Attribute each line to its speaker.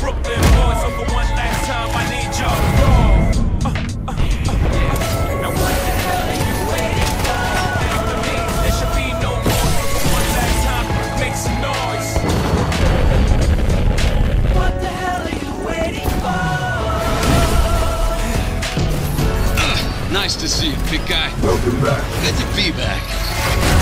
Speaker 1: Brooklyn boys, so for one last time, I need y'all to roll. Now what the hell are you waiting for? After me, there should be no more. So for one last time, make some noise. What the hell are you waiting for?
Speaker 2: Nice to see you, big guy.
Speaker 3: Welcome back.
Speaker 2: Good to be back.